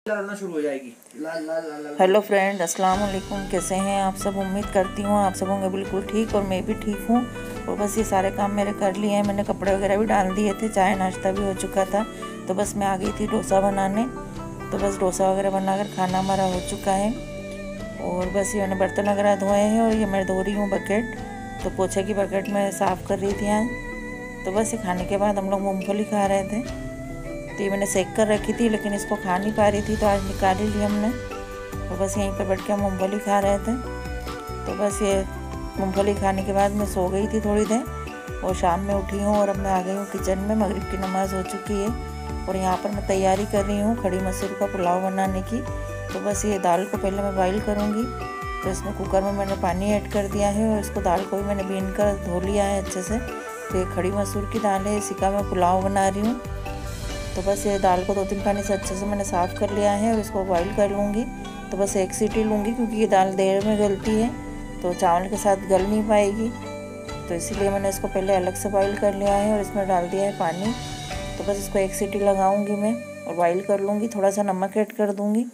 डालना शुरू हो जाएगी। लाल लाल लाल लाल। हेलो फ्रेंड, अस्सलाम वालेकुम। कैसे हैं आप सब? उम्मीद करती हूँ आप सब होंगे बिल्कुल ठीक, और मैं भी ठीक हूँ। और बस ये सारे काम मेरे कर लिए हैं, मैंने कपड़े वगैरह भी डाल दिए थे, चाय नाश्ता भी हो चुका था। तो बस मैं आ गई थी डोसा बनाने। तो बस डोसा वगैरह बनाकर खाना हमारा हो चुका है। और बस ये मैंने बर्तन वगैरह धोए हैं, और ये मैं धो रही हूँ बकेट। तो पोछे की बकेट में साफ़ कर रही थी आज। तो बस ये खाने के बाद हम लोग मूँगफली खा रहे थे। तो ये मैंने सेक कर रखी थी, लेकिन इसको खा नहीं पा रही थी, तो आज निकाल ही ली हमने। तो बस यहीं पर बैठ के हम मूँगफली खा रहे थे। तो बस ये मूँगफली खाने के बाद मैं सो गई थी थोड़ी देर, और शाम में उठी हूँ और अब मैं आ गई हूँ किचन में। मगरिब की नमाज़ हो चुकी है, और यहाँ पर मैं तैयारी कर रही हूँ खड़ी मसूर का पुलाव बनाने की। तो बस ये दाल को पहले मैं बॉइल करूँगी। तो इसमें कुकर में मैंने पानी ऐड कर दिया है, और इसको दाल को भी मैंने बीन कर धो लिया है अच्छे से। तो ये खड़ी मसूर की दाल है, इसी का मैं पुलाव बना रही हूँ। तो बस ये दाल को 2-3 पानी से अच्छे से मैंने साफ़ कर लिया है, और इसको बॉईल कर लूँगी। तो बस एक सीटी लूँगी, क्योंकि ये दाल देर में गलती है तो चावल के साथ गल नहीं पाएगी। तो इसीलिए मैंने इसको पहले अलग से बॉईल कर लिया है, और इसमें डाल दिया है पानी। तो बस इसको एक सीटी लगाऊँगी मैं, और बॉईल कर लूँगी। थोड़ा सा नमक ऐड कर दूँगी।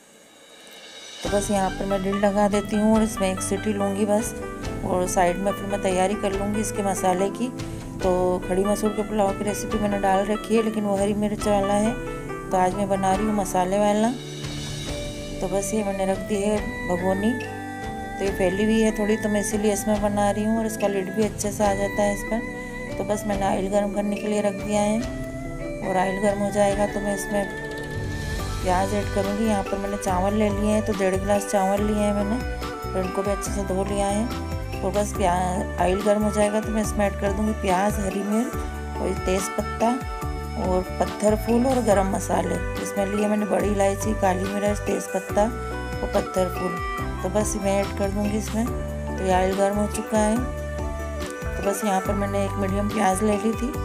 तो बस यहाँ पर मैं लीड लगा देती हूँ, और इसमें एक सीटी लूँगी बस। और साइड में फिर मैं तैयारी कर लूँगी इसके मसाले की। तो खड़ी मसूर के पुलाव की रेसिपी मैंने डाल रखी है, लेकिन वो हरी मिर्च वाला है, तो आज मैं बना रही हूँ मसाले वाला। तो बस ये मैंने रख दी है भगोनी। तो ये फैली हुई है थोड़ी, तो मैं इसीलिए इसमें बना रही हूँ, और इसका लिड भी अच्छे से आ जाता है इस पर। तो बस मैंने ऑयल गर्म करने के लिए रख दिया है, और ऑयल गर्म हो जाएगा तो मैं इसमें प्याज ऐड करूँगी। यहाँ पर मैंने चावल ले लिए हैं, तो 1.5 गिलास चावल लिए हैं मैंने, और इनको भी अच्छे से धो लिया है। तो बस ऑयल गर्म हो जाएगा तो मैं इसमें ऐड कर दूँगी प्याज, हरी मिर्च, और तेज़ पत्ता, और पत्थर फूल, और गरम मसाले। इसमें लिए मैंने बड़ी इलायची, काली मिर्च, तेज़ पत्ता और पत्थर फूल। तो बस मैं ऐड कर दूँगी इसमें। तो ये ऑयल गर्म हो चुका है। तो बस यहाँ पर मैंने एक मीडियम प्याज ले ली थी,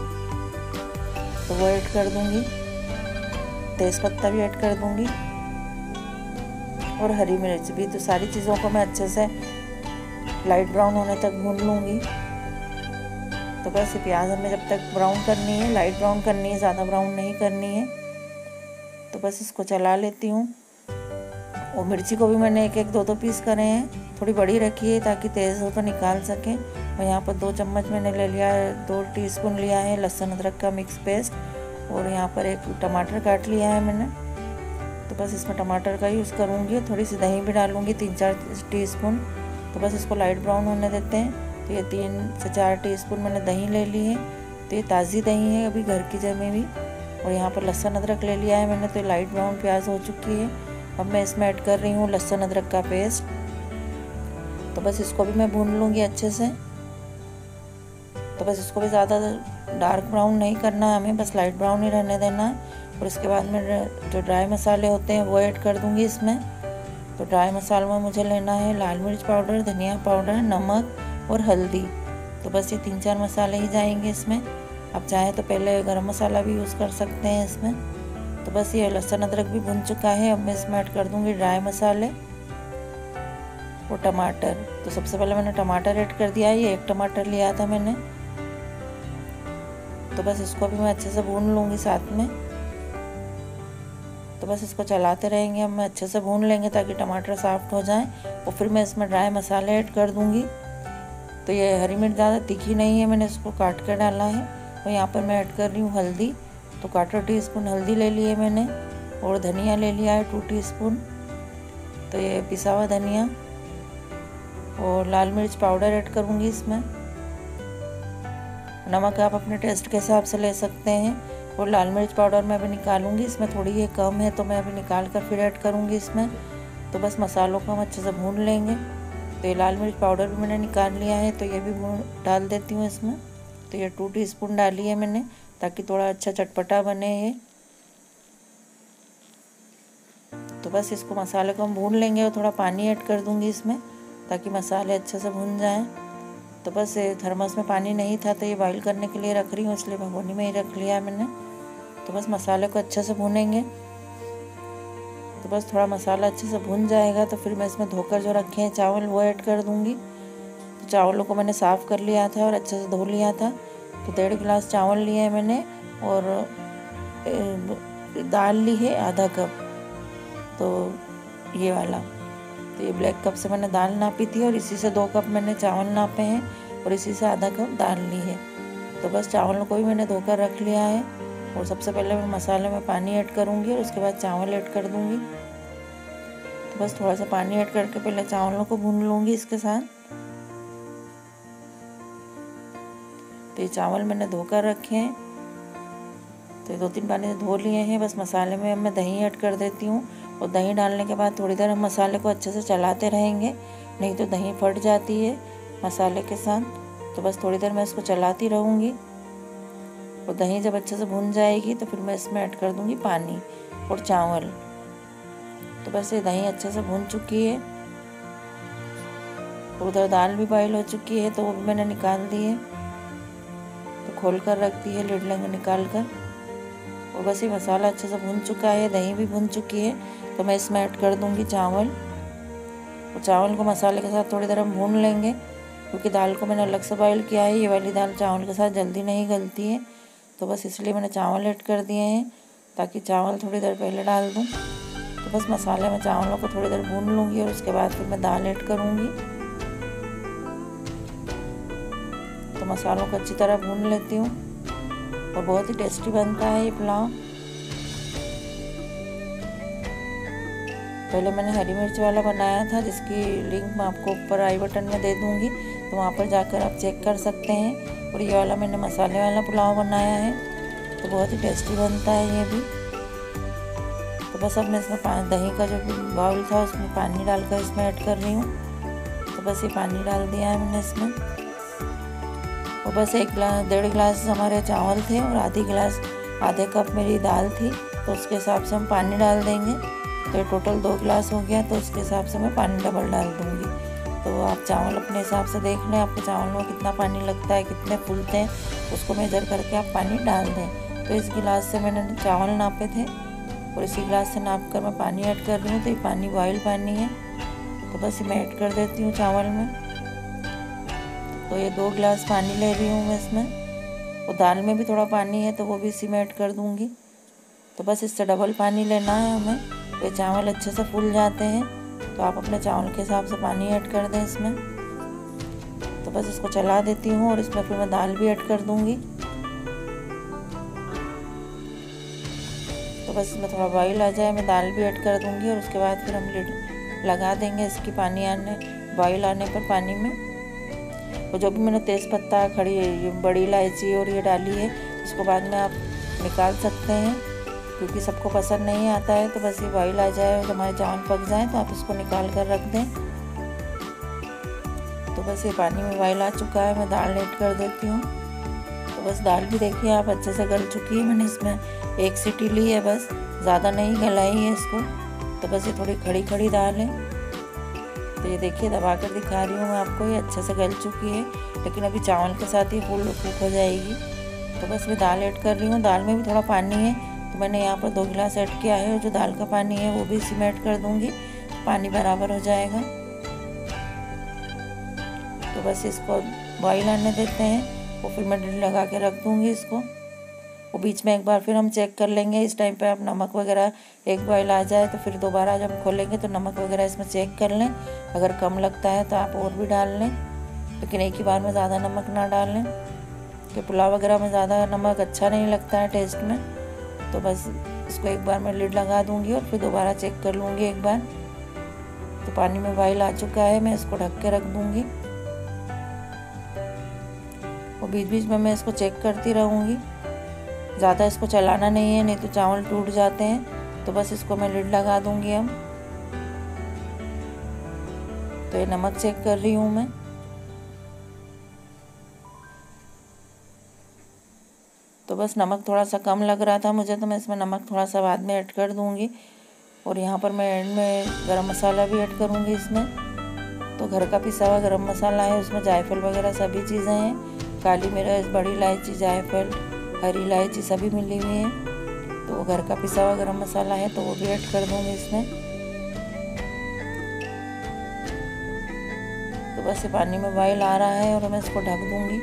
तो वो ऐड कर दूँगी। तेज़ पत्ता भी ऐड कर दूँगी, और हरी मिर्च भी। तो सारी चीज़ों को मैं अच्छे से लाइट ब्राउन होने तक भून लूँगी। तो बस ये प्याज हमें जब तक ब्राउन करनी है, लाइट ब्राउन करनी है, ज़्यादा ब्राउन नहीं करनी है। तो बस इसको चला लेती हूँ। और मिर्ची को भी मैंने एक 2 पीस करे हैं, थोड़ी बड़ी रखी है ताकि तेज़ हो तो निकाल सकें। और यहाँ पर 2 चम्मच मैंने ले लिया है, 2 टीस्पून लिया है लहसुन अदरक का मिक्स पेस्ट। और यहाँ पर एक टमाटर काट लिया है मैंने। तो बस इसमें टमाटर का यूज़ करूँगी। थोड़ी सी दही भी डालूँगी, 3-4 टीस्पून। तो बस इसको लाइट ब्राउन होने देते हैं। तो ये 3 से 4 टीस्पून मैंने दही ले ली है। तो ये ताज़ी दही है, अभी घर की जमी हुई। और यहाँ पर लहसुन अदरक ले लिया है मैंने। तो लाइट ब्राउन प्याज हो चुकी है। अब मैं इसमें ऐड कर रही हूँ लहसुन अदरक का पेस्ट। तो बस इसको भी मैं भून लूँगी अच्छे से। तो बस इसको भी ज़्यादा डार्क ब्राउन नहीं करना है हमें, बस लाइट ब्राउन ही रहने देना है। और इसके बाद में जो ड्राई मसाले होते हैं वो ऐड कर दूँगी इसमें। तो ड्राई मसालों में मुझे लेना है लाल मिर्च पाउडर, धनिया पाउडर, नमक और हल्दी। तो बस ये 3-4 मसाले ही जाएंगे इसमें। आप चाहें तो पहले गरम मसाला भी यूज़ कर सकते हैं इसमें। तो बस ये लहसुन अदरक भी भुन चुका है। अब मैं इसमें ऐड कर दूँगी ड्राई मसाले और टमाटर। तो सबसे पहले मैंने टमाटर ऐड कर दिया है, ये 1 टमाटर लिया था मैंने। तो बस इसको भी मैं अच्छे से भून लूँगी साथ में। तो बस इसको चलाते रहेंगे, हम अच्छे से भून लेंगे ताकि टमाटर सॉफ्ट हो जाए। और फिर मैं इसमें ड्राई मसाले ऐड कर दूँगी। तो ये हरी मिर्च ज़्यादा तीखी नहीं है, मैंने इसको काट कर डाला है। और यहाँ पर मैं ऐड कर रही हूँ हल्दी। तो 1/4 टीस्पून हल्दी ले ली है मैंने, और धनिया ले लिया है 2 टीस्पून। तो ये पिसा हुआ धनिया, और लाल मिर्च पाउडर ऐड करूँगी इसमें। नमक आप अपने टेस्ट के हिसाब से ले सकते हैं। और लाल मिर्च पाउडर मैं अभी निकालूंगी, इसमें थोड़ी ये कम है, तो मैं अभी निकाल कर फिर ऐड करूँगी इसमें। तो बस मसालों को हम अच्छे से भून लेंगे। तो ये लाल मिर्च पाउडर भी मैंने निकाल लिया है, तो ये भी डाल देती हूँ इसमें। तो ये 2 टीस्पून डाली है मैंने, ताकि थोड़ा अच्छा चटपटा बने ये। तो बस इसको मसाले को हम भून लेंगे, और थोड़ा पानी ऐड कर दूँगी इसमें, ताकि मसाले अच्छे से भून जाएँ। तो बस थर्मस में पानी नहीं था, तो ये बॉईल करने के लिए रख रही हूँ, इसलिए भगोनी में ही रख लिया मैंने। तो बस मसाले को अच्छे से भूनेंगे। तो बस थोड़ा मसाला अच्छे से भून जाएगा, तो फिर मैं इसमें धोकर जो रखे हैं चावल वो ऐड कर दूँगी। तो चावलों को मैंने साफ़ कर लिया था और अच्छे से धो लिया था। तो 1.5 गिलास चावल लिए हैं मैंने, और दाल ली है आधा कप। तो ये वाला। तो ये ब्लैक कप से मैंने दाल नापी थी और इसी से 2 कप मैंने चावल नापे हैं और इसी से आधा कप दाल ली है। तो बस चावलों को भी मैंने धोकर रख लिया है और सबसे पहले मैं मसाले में पानी ऐड करूँगी और उसके बाद चावल ऐड कर दूँगी। तो बस थोड़ा सा पानी ऐड करके पहले चावलों को भून लूँगी इसके साथ। तो ये चावल मैंने धोकर रखे हैं, तो ये 2-3 पानी से धो लिए हैं। बस मसाले में अब मैं दही ऐड कर देती हूँ और दही डालने के बाद थोड़ी देर हम मसाले को अच्छे से चलाते रहेंगे, नहीं तो दही फट जाती है मसाले के साथ। तो बस थोड़ी देर मैं इसको चलाती रहूँगी और दही जब अच्छे से भुन जाएगी तो फिर मैं इसमें ऐड कर दूँगी पानी और चावल। तो बस ये दही अच्छे से भुन चुकी है और उधर दाल भी बॉईल हो चुकी है, तो वो भी मैंने निकाल दी है। तो खोल कर रख दी है लिड लगा निकाल कर। और बस ये मसाला अच्छे से भुन चुका है, दही भी भुन चुकी है। तो मैं इसमें ऐड कर दूँगी चावल और चावल को मसाले के साथ थोड़ी देर हम भून लेंगे, क्योंकि दाल को मैंने अलग से बॉईल किया है। ये वाली दाल चावल के साथ जल्दी नहीं गलती है, तो बस इसलिए मैंने चावल ऐड कर दिए हैं ताकि चावल थोड़ी देर पहले डाल दूँ। तो बस मसाले में चावलों को थोड़ी देर भून लूँगी और उसके बाद फिर मैं दाल ऐड करूँगी। तो मसालों को अच्छी तरह भून लेती हूँ और बहुत ही टेस्टी बनता है ये पुलाव। पहले मैंने हरी मिर्च वाला बनाया था, जिसकी लिंक मैं आपको ऊपर आई बटन में दे दूँगी, तो वहाँ पर जाकर आप चेक कर सकते हैं। और ये वाला मैंने मसाले वाला पुलाव बनाया है, तो बहुत ही टेस्टी बनता है ये भी। तो बस अब मैं इसमें दही का जो बाउल था उसमें पानी डालकर इसमें ऐड कर रही हूँ। तो बस ये पानी डाल दिया है मैंने इसमें। और बस 1-1.5 गिलास हमारे चावल थे और आधे कप मेरी दाल थी, तो उसके हिसाब से हम पानी डाल देंगे। तो ये टोटल 2 गिलास हो गया, तो उसके हिसाब से मैं पानी डबल डाल दूँगी। तो आप चावल अपने हिसाब से देख लें, आपके चावल में कितना पानी लगता है, कितने फूलते हैं, उसको मेजर करके आप पानी डाल दें। तो इस गिलास से मैंने चावल नापे थे और इसी गिलास से नाप कर मैं पानी ऐड कर रही हूँ। तो ये पानी बॉयल पानी है, तो बस मैं ऐड कर देती हूँ चावल में। तो ये 2 गिलास पानी ले रही हूँ मैं इसमें, और दाल में भी थोड़ा पानी है तो वो भी इसी में ऐड कर दूँगी। तो बस इससे डबल पानी लेना है हमें। तो ये चावल अच्छे से फूल जाते हैं, तो आप अपने चावल के हिसाब से पानी ऐड कर दें इसमें। तो बस इसको चला देती हूँ और इसमें फिर मैं दाल भी ऐड कर दूँगी। तो बस इसमें थोड़ा बॉईल आ जाए मैं दाल भी ऐड कर दूँगी और उसके बाद फिर हम लिड लगा देंगे इसकी बॉईल आने पर पानी में। और जो भी मैंने तेज़पत्ता, बड़ी इलायची और ये डाली है, इसको बाद में आप निकाल सकते हैं, क्योंकि सबको पसंद नहीं आता है। तो बस ये बॉईल आ जाए और हमारे चावल पक जाए तो आप इसको निकाल कर रख दें। तो बस ये पानी में बॉईल आ चुका है, मैं दाल ऐड कर देती हूँ। तो बस दाल भी देखिए आप अच्छे से गल चुकी है। मैंने इसमें 1 सीटी ली है, बस ज़्यादा नहीं गलाई है इसको। तो बस ये थोड़ी खड़ी खड़ी दाल है। तो ये देखिए दबा कर दिखा रही हूँ मैं आपको, ये अच्छे से गल चुकी है, लेकिन अभी चावल के साथ ही फुल कुक हो जाएगी। तो बस मैं दाल ऐड कर रही हूँ। दाल में भी थोड़ा पानी है, तो मैंने यहाँ पर 2 गिलास ऐड किया है और जो दाल का पानी है वो भी इसी में ऐड कर दूँगी, पानी बराबर हो जाएगा। तो बस इसको बॉईल आने देते हैं और फिर मैं लिड लगा के रख दूँगी इसको। वो बीच में एक बार फिर हम चेक कर लेंगे। इस टाइम पे आप नमक वगैरह एक बॉईल आ जाए तो फिर दोबारा जब खोलेंगे तो नमक वगैरह इसमें चेक कर लें। अगर कम लगता है तो आप और भी डाल लें, लेकिन एक ही बार में ज़्यादा नमक ना डालें, कि पुलाव वगैरह में ज़्यादा नमक अच्छा नहीं लगता है टेस्ट में। तो बस इसको एक बार मैं लिड लगा दूँगी और फिर दोबारा चेक कर लूँगी एक बार। तो पानी में बॉईल आ चुका है, मैं इसको ढक के रख दूँगी और बीच बीच में मैं इसको चेक करती रहूँगी। ज़्यादा इसको चलाना नहीं है, नहीं तो चावल टूट जाते हैं। तो बस इसको मैं लिड लगा दूँगी अब। तो ये नमक चेक कर रही हूँ मैं। तो बस नमक थोड़ा सा कम लग रहा था मुझे, तो मैं इसमें नमक थोड़ा सा बाद में ऐड कर दूँगी। और यहाँ पर मैं एंड में गरम मसाला भी ऐड करूँगी इसमें। तो घर का पिसा हुआ गरम मसाला है, उसमें जायफल वगैरह सभी चीज़ें हैं, काली मिर्च, बड़ी इलायची, जायफल, हरी इलायची सभी मिली हुई है। तो वो घर का पिसा हुआ गरम मसाला है, तो वो भी ऐड कर दूँगी इसमें। तो बस ये पानी में बॉईल आ रहा है और मैं इसको ढक दूँगी।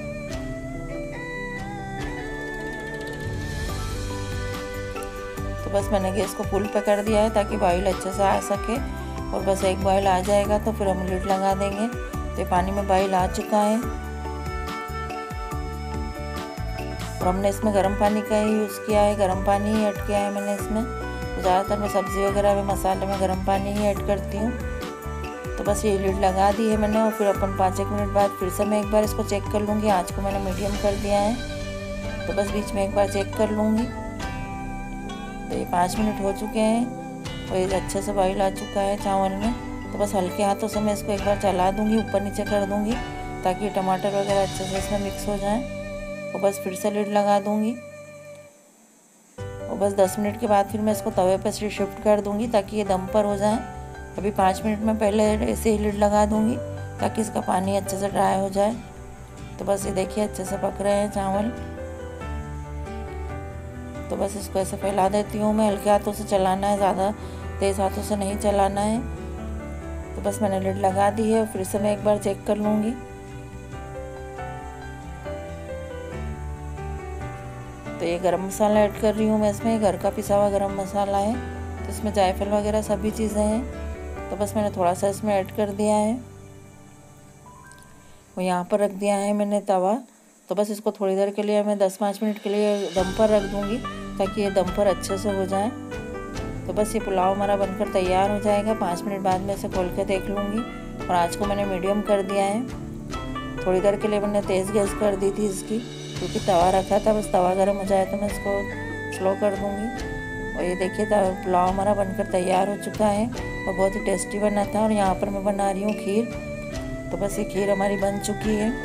तो बस मैंने गैस को फुल पे कर दिया है ताकि बॉईल अच्छे से आ सके। और बस एक बॉईल आ जाएगा तो फिर हम लिड लगा देंगे। तो ये पानी में बॉईल आ चुका है और हमने इसमें गर्म पानी का ही यूज़ किया है, गर्म पानी ही ऐड किया है मैंने इसमें। तो ज़्यादातर मैं सब्ज़ी वगैरह में मसाले में गर्म पानी ही ऐड करती हूँ। तो बस ये लिड लगा दी है मैंने और फिर अपन 5-1 मिनट बाद फिर से मैं एक बार इसको चेक कर लूँगी। आँच को मैंने मीडियम कर दिया है, तो बस बीच में एक बार चेक कर लूँगी। तो ये 5 मिनट हो चुके हैं और ये अच्छे से बॉईल आ चुका है चावल में। तो बस हल्के हाथों से मैं इसको एक बार चला दूँगी, ऊपर नीचे कर दूँगी ताकि टमाटर वगैरह अच्छे से इसमें मिक्स हो जाए। और बस फिर से लिड लगा दूँगी और बस 10 मिनट के बाद फिर मैं इसको तवे पर शिफ्ट कर दूँगी ताकि ये दम पर हो जाए। अभी 5 मिनट में पहले ऐसे ही लिड लगा दूँगी ताकि इसका पानी अच्छे से ड्राई हो जाए। तो बस ये देखिए अच्छे से पक रहे हैं चावल। तो बस इसको ऐसे फैला देती हूँ मैं, हल्के हाथों से चलाना है, ज़्यादा तेज़ हाथों से नहीं चलाना है। तो बस मैंने लिड लगा दी है और फिर से मैं एक बार चेक कर लूँगी। तो ये गरम मसाला ऐड कर रही हूँ मैं इसमें, घर का पिसा हुआ गरम मसाला है। तो इसमें जायफल वगैरह सभी चीज़ें हैं। तो बस मैंने थोड़ा सा इसमें ऐड कर दिया है। वो यहाँ पर रख दिया है मैंने तवा। तो बस इसको थोड़ी देर के लिए मैं 10-5 मिनट के लिए दम पर रख दूँगी ताकि ये दम पर अच्छे से हो जाए। तो बस ये पुलाव हमारा बनकर तैयार हो जाएगा। 5 मिनट बाद मैं इसे खोल के देख लूँगी और आँच को मैंने मीडियम कर दिया है। थोड़ी देर के लिए मैंने तेज़ गैस कर दी थी इसकी, क्योंकि तवा रखा था। बस तवा गर्म हो जाए तो मैं इसको स्लो कर दूँगी। और ये देखिए पुलाव हमारा बनकर तैयार हो चुका है और बहुत ही टेस्टी बना था। और यहाँ पर मैं बना रही हूँ खीर। तो बस ये खीर हमारी बन चुकी है।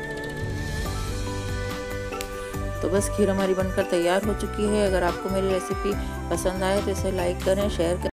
तो बस खीर हमारी बनकर तैयार हो चुकी है। अगर आपको मेरी रेसिपी पसंद आए तो इसे लाइक करें, शेयर करें।